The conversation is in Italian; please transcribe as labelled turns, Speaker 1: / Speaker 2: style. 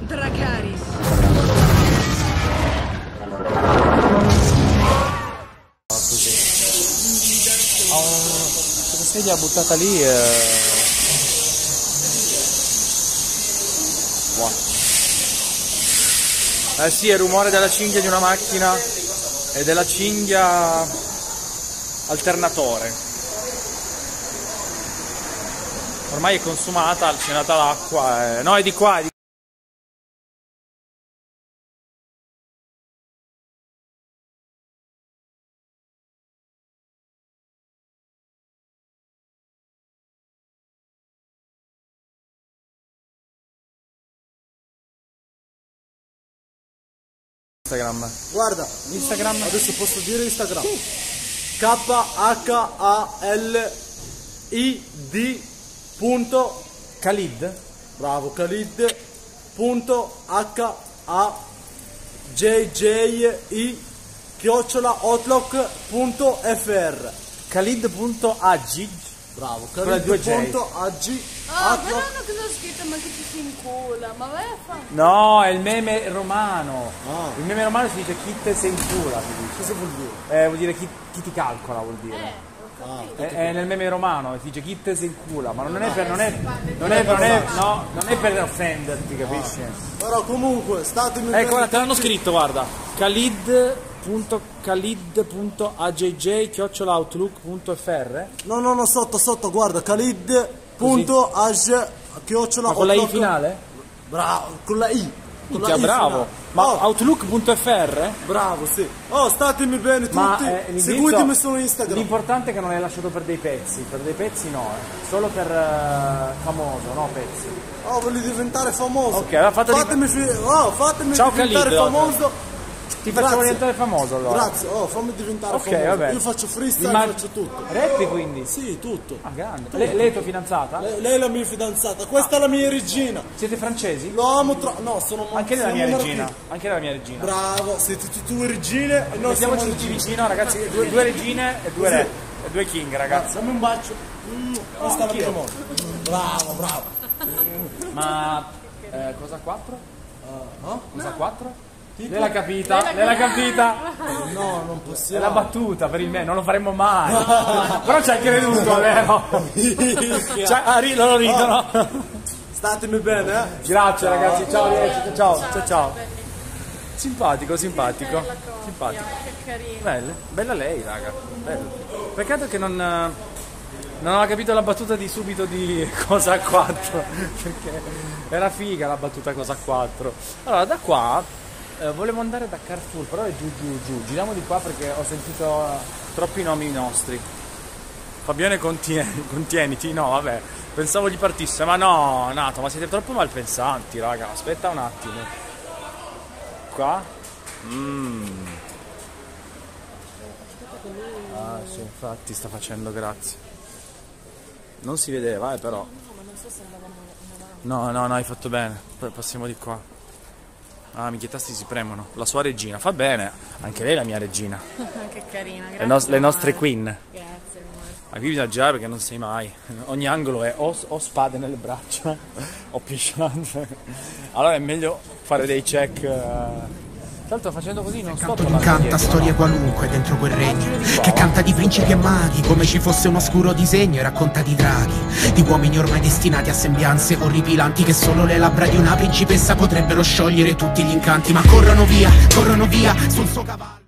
Speaker 1: Dracarys.
Speaker 2: Questa sedia buttata lì eh sì, è il rumore della cinghia di una macchina e della cinghia alternatore. Ormai è consumata, c'è nata l'acqua. No, è di qua, è di Instagram.
Speaker 3: Guarda,
Speaker 2: Instagram.
Speaker 3: adesso posso dire Instagram.
Speaker 2: Sì.
Speaker 3: KHALID punto
Speaker 2: Khalid.
Speaker 3: bravo Khalid punto HAJJI@outlook.fr.
Speaker 2: Khalid.ag.
Speaker 3: Bravo
Speaker 2: Con le due J.
Speaker 3: Khalid.ag.
Speaker 1: Ah, però hanno cosa scritto ma che ci si incula, ma vai a fare.
Speaker 2: No, è il meme romano.
Speaker 3: Ah.
Speaker 2: Il meme romano si dice chi te se incula, si dice.
Speaker 3: Cosa vuol dire?
Speaker 2: Vuol dire chi ti calcola, vuol dire.
Speaker 1: Ho capito.
Speaker 2: È nel meme romano, si dice chi te se incula, ma non è per offenderti, capisci?
Speaker 3: Però comunque statemi
Speaker 2: Ecco, guarda, te l'hanno scritto, guarda. Khalid.outlook.fr.
Speaker 3: No, sotto, guarda, Khalid.ag
Speaker 2: Ma con la I finale?
Speaker 3: Bravo, con la I. Con la
Speaker 2: Minchia,
Speaker 3: I
Speaker 2: bravo.
Speaker 3: finale.
Speaker 2: Ma
Speaker 3: Oh,
Speaker 2: outlook.fr?
Speaker 3: bravo, sì. Oh, statemi bene
Speaker 2: Ma
Speaker 3: tutti.
Speaker 2: l'indirizzo-
Speaker 3: Seguitemi su Instagram.
Speaker 2: L'importante è che non l'hai lasciato per dei pezzi no, solo per famoso, no pezzi.
Speaker 3: Oh, voglio diventare famoso.
Speaker 2: Ok, allora
Speaker 3: fatemi
Speaker 2: Ciao,
Speaker 3: diventare
Speaker 2: Khalid,
Speaker 3: famoso.
Speaker 2: Ti facciamo
Speaker 3: Grazie.
Speaker 2: diventare famoso allora.
Speaker 3: Grazie, fammi diventare
Speaker 2: Ok,
Speaker 3: famoso.
Speaker 2: vabbè.
Speaker 3: Io faccio freestyle,
Speaker 2: Ma-
Speaker 3: faccio tutto.
Speaker 2: Rappi quindi?
Speaker 3: Sì, tutto.
Speaker 2: Ah, grande. Lei è tua fidanzata?
Speaker 3: Lei è la mia fidanzata, questa è la mia regina.
Speaker 2: Siete francesi?
Speaker 3: Lo amo no, sono
Speaker 2: Anche lei è la
Speaker 3: sono
Speaker 2: mia
Speaker 3: marocchino.
Speaker 2: regina. Anche lei è la mia regina.
Speaker 3: Bravo, siete tutte due regine e noi siamo
Speaker 2: Mettiamoci tutti
Speaker 3: regine.
Speaker 2: vicino, ragazzi. Due regine e due re. E due king, ragazzi.
Speaker 3: Dammi un bacio. Questa è la mia amore. Bravo.
Speaker 2: Ma cosa 4?
Speaker 3: No?
Speaker 2: Cosa 4? Lei l'ha capita,
Speaker 3: No, non
Speaker 2: È
Speaker 3: possiamo.
Speaker 2: la battuta per il me, non lo faremmo mai. Però ci hai creduto, vero? Loro ridono.
Speaker 3: Statemi bene, eh?
Speaker 2: Grazie ragazzi, ciao. Simpatico.
Speaker 1: Che carino.
Speaker 2: Bella lei, raga. Bella. Peccato che non aveva capito la battuta di subito di cosa 4. Perché era figa la battuta cosa 4. Allora, da qua volevo andare da Carrefour, però è giù. Giriamo di qua perché ho sentito troppi nomi nostri. Fabione contieniti, no vabbè, pensavo gli partisse, ma no, Nato, ma siete troppo malpensanti, raga, aspetta un attimo. Qua? Ah sì, infatti sta facendo grazie. Non si vedeva, però. No, hai fatto bene, poi passiamo di qua. Ah, minchia, i tasti si premono. La sua regina, fa bene, anche lei è la mia regina.
Speaker 1: Che carina, grazie.
Speaker 2: Le nostre queen.
Speaker 1: Grazie, amore.
Speaker 2: Ma qui bisogna girare perché non sei mai. Ogni angolo è o spade nelle braccia o pisciate. Allora è meglio fare dei check. Tra l'altro facendo così non sto
Speaker 4: Non canta storie qualunque dentro quel regno, che canta di principi e maghi come ci fosse un oscuro disegno, e racconta di draghi, di uomini ormai destinati a sembianze orripilanti, che solo le labbra di una principessa potrebbero sciogliere tutti gli incanti. Ma corrono via sul suo cavallo.